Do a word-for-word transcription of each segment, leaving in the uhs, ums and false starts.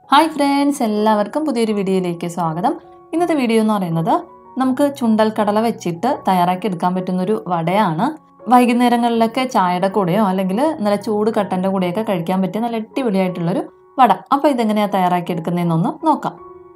Hi friends, എല്ലാവർക്കും പുതിയൊരു വീഡിയോയിലേക്ക് സ്വാഗതം. ഇന്നത്തെ വീഡിയോ എന്ന് പറയുന്നത് നമുക്ക് ചുണ്ടൽ കടല വെച്ചിട്ട് തയ്യാറാക്കി എടുക്കാൻ പറ്റുന്നൊരു വടയാണ്. വൈകുന്നേരങ്ങളിലൊക്കെ ചായയുടെ കൂടെയോ അല്ലെങ്കിൽ നല്ല ചൂട് കട്ടൻ്റെ കൂടെയൊക്കെ കഴിക്കാൻ പറ്റിയ നല്ല അടിപൊളിയായിട്ടുള്ളൊരു വട. അപ്പോൾ ഇതെങ്ങനെയാണ് തയ്യാറാക്കി എടുക്കുന്നതെന്നൊന്ന് നോക്കാം.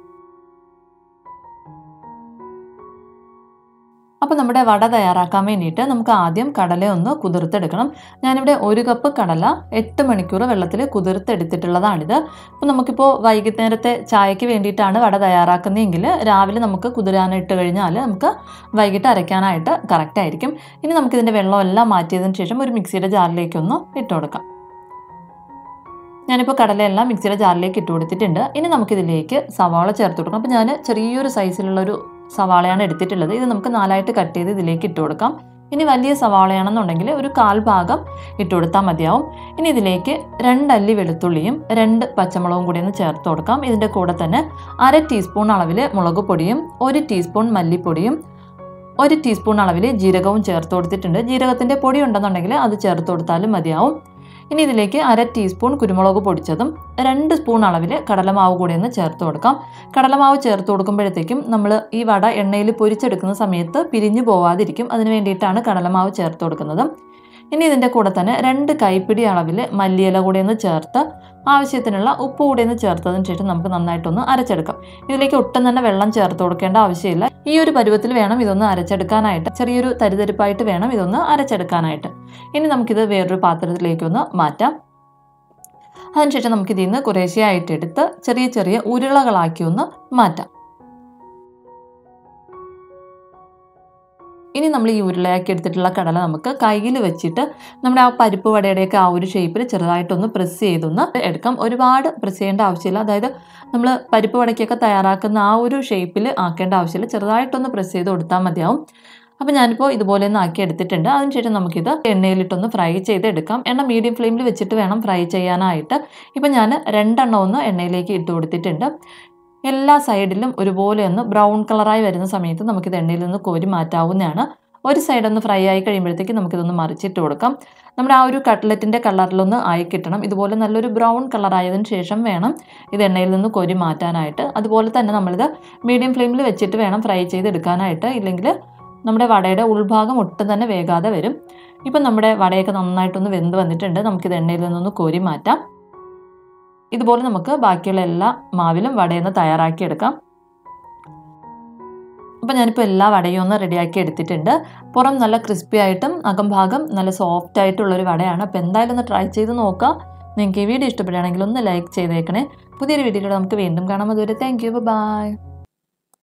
അപ്പോൾ നമ്മുടെ വട തയ്യാറാക്കാൻ വേണ്ടിയിട്ട് നമുക്ക് ആദ്യം കടല ഒന്ന് കുതിർത്തെടുക്കണം. ഞാനിവിടെ ഒരു കപ്പ് കടല എട്ട് മണിക്കൂർ വെള്ളത്തിൽ കുതിർത്തെടുത്തിട്ടുള്ളതാണിത്. അപ്പോൾ നമുക്കിപ്പോൾ വൈകുന്നേരത്തെ ചായക്ക് വേണ്ടിയിട്ടാണ് വട തയ്യാറാക്കുന്നതെങ്കിൽ രാവിലെ നമുക്ക് കുതിരാനിട്ട് കഴിഞ്ഞാൽ നമുക്ക് വൈകിട്ട് അരയ്ക്കാനായിട്ട് കറക്റ്റ് ആയിരിക്കും. ഇനി നമുക്കിതിൻ്റെ വെള്ളമെല്ലാം മാറ്റിയതിന് ശേഷം ഒരു മിക്സിയുടെ ജാറിലേക്കൊന്ന് ഇട്ട് കൊടുക്കാം. ഞാനിപ്പോൾ കടലയെല്ലാം മിക്സിയുടെ ജാറിലേക്ക് ഇട്ട് കൊടുത്തിട്ടുണ്ട്. ഇനി നമുക്കിതിലേക്ക് സവാള ചേർത്ത് കൊടുക്കണം. അപ്പോൾ ഞാൻ ചെറിയൊരു സൈസിലുള്ളൊരു സവാളയാണ് എടുത്തിട്ടുള്ളത്. ഇത് നമുക്ക് നാലായിട്ട് കട്ട് ചെയ്ത് ഇതിലേക്ക് ഇട്ട് കൊടുക്കാം. ഇനി വലിയ സവാളയാണെന്നുണ്ടെങ്കിൽ ഒരു കാൽ ഭാഗം ഇട്ട് കൊടുത്താൽ മതിയാവും. ഇനി ഇതിലേക്ക് രണ്ടല്ലി വെളുത്തുള്ളിയും രണ്ട് പച്ചമുളകും കൂടി ഒന്ന് ചേർത്ത് കൊടുക്കാം. ഇതിൻ്റെ കൂടെ തന്നെ അര ടീസ്പൂൺ അളവിൽ മുളക് പൊടിയും ഒരു ടീസ്പൂൺ മല്ലിപ്പൊടിയും ഒരു ടീസ്പൂൺ അളവിൽ ജീരകവും ചേർത്ത് കൊടുത്തിട്ടുണ്ട്. ജീരകത്തിൻ്റെ പൊടി ഉണ്ടെന്നുണ്ടെങ്കിൽ അത് ചേർത്ത് കൊടുത്താലും മതിയാവും. ഇനി ഇതിലേക്ക് അര ടീസ്പൂൺ കുരുമുളക് പൊടിച്ചതും രണ്ട് സ്പൂൺ അളവിൽ കടലമാവ് കൂടി ഒന്ന് ചേർത്ത് കൊടുക്കാം. കടലമാവ് ചേർത്ത് കൊടുക്കുമ്പോഴത്തേക്കും നമ്മൾ ഈ വട എണ്ണയിൽ പൊരിച്ചെടുക്കുന്ന സമയത്ത് പിരിഞ്ഞു പോവാതിരിക്കും. അതിന് വേണ്ടിയിട്ടാണ് കടലമാവ് ചേർത്ത് കൊടുക്കുന്നത്. ഇനി ഇതിൻ്റെ കൂടെ തന്നെ രണ്ട് കൈപ്പിടി അളവിൽ മല്ലിയില കൂടി ഒന്ന് ചേർത്ത് ആവശ്യത്തിനുള്ള ഉപ്പ് കൂടി ഒന്ന് ചേർത്തതിന് ശേഷം നമുക്ക് നന്നായിട്ടൊന്ന് അരച്ചെടുക്കാം. ഇതിലേക്ക് ഒട്ടും തന്നെ വെള്ളം ചേർത്ത് കൊടുക്കേണ്ട ആവശ്യമില്ല. ഈ ഒരു പരുവത്തിൽ വേണം ഇതൊന്ന് അരച്ചെടുക്കാനായിട്ട്. ചെറിയൊരു തരിതരിപ്പായിട്ട് വേണം ഇതൊന്ന് അരച്ചെടുക്കാനായിട്ട്. ഇനി നമുക്കിത് വേറൊരു പാത്രത്തിലേക്കൊന്ന് മാറ്റാം. അതിനുശേഷം നമുക്കിതിൽ നിന്ന് കുറേശ്ശെയായിട്ട് എടുത്ത് ചെറിയ ചെറിയ ഉരുളകളാക്കി ഒന്ന് മാറ്റാം. ഇനി നമ്മൾ ഈ ഉരുളയാക്കി എടുത്തിട്ടുള്ള കടല നമുക്ക് കയ്യിൽ വെച്ചിട്ട് നമ്മുടെ ആ പരിപ്പ് വടയുടെയൊക്കെ ആ ഒരു ഷേപ്പിൽ ചെറുതായിട്ടൊന്ന് പ്രസ് ചെയ്തൊന്ന് എടുക്കാം. ഒരുപാട് പ്രസ് ചെയ്യേണ്ട ആവശ്യമില്ല. അതായത് നമ്മൾ പരിപ്പ് വടയ്ക്കൊക്കെ തയ്യാറാക്കുന്ന ആ ഒരു ഷേപ്പിൽ ആക്കേണ്ട ആവശ്യമില്ല. ചെറുതായിട്ടൊന്ന് പ്രസ് ചെയ്ത് കൊടുത്താൽ മതിയാവും. അപ്പോൾ ഞാനിപ്പോൾ ഇതുപോലെ ഒന്ന് ആക്കി എടുത്തിട്ടുണ്ട്. അതിനുശേഷം നമുക്കിത് എണ്ണയിലിട്ടൊന്ന് ഫ്രൈ ചെയ്തെടുക്കാം. എണ്ണ മീഡിയം ഫ്ലെയിമിൽ വെച്ചിട്ട് വേണം ഫ്രൈ ചെയ്യാനായിട്ട്. ഇപ്പം ഞാൻ രണ്ടെണ്ണം ഒന്ന് എണ്ണയിലേക്ക് ഇട്ട് കൊടുത്തിട്ടുണ്ട്. എല്ലാ സൈഡിലും ഒരുപോലെ ഒന്ന് ബ്രൗൺ കളറായി വരുന്ന സമയത്ത് നമുക്കിത് എണ്ണയിൽ നിന്ന് കോരി മാറ്റാവുന്നതാണ്. ഒരു സൈഡ് ഒന്ന് ഫ്രൈ ആയി കഴിയുമ്പോഴത്തേക്ക് നമുക്കിതൊന്ന് മറിച്ചിട്ട് കൊടുക്കാം. നമ്മുടെ ആ ഒരു കട്ട്ലറ്റിൻ്റെ കളറിലൊന്ന് ആയി കിട്ടണം. ഇതുപോലെ നല്ലൊരു ബ്രൗൺ കളറായതിനു ശേഷം വേണം ഇത് എണ്ണയിൽ നിന്ന് കോരി മാറ്റാനായിട്ട്. അതുപോലെ തന്നെ നമ്മളിത് മീഡിയം ഫ്ലെയിമിൽ വെച്ചിട്ട് വേണം ഫ്രൈ ചെയ്തെടുക്കാനായിട്ട്. ഇല്ലെങ്കിൽ നമ്മുടെ വടയുടെ ഉൾഭാഗം ഒട്ടും തന്നെ വേകാതെ വരും. ഇപ്പം നമ്മുടെ വടയൊക്കെ നന്നായിട്ടൊന്ന് വെന്ത് വന്നിട്ടുണ്ട്. നമുക്കിത് എണ്ണയിൽ നിന്നൊന്ന് കോരി മാറ്റാം. ഇതുപോലെ നമുക്ക് ബാക്കിയുള്ള എല്ലാ മാവിലും വടയൊന്ന് തയ്യാറാക്കിയെടുക്കാം. അപ്പോൾ ഞാനിപ്പോൾ എല്ലാ വടയും ഒന്ന് റെഡിയാക്കി എടുത്തിട്ടുണ്ട്. പുറം നല്ല ക്രിസ്പി ആയിട്ടും അകം ഭാഗം നല്ല സോഫ്റ്റ് ആയിട്ടുള്ളൊരു വടയാണ്. അപ്പോൾ എന്തായാലും ഒന്ന് ട്രൈ ചെയ്ത് നോക്കാം. നിങ്ങൾക്ക് ഈ വീഡിയോ ഇഷ്ടപ്പെടുകയാണെങ്കിൽ ഒന്ന് ലൈക്ക് ചെയ്തേക്കണേ. പുതിയൊരു വീഡിയോയിലൂടെ നമുക്ക് വീണ്ടും കാണാം. അതുവരെ താങ്ക് യു, ബൈ.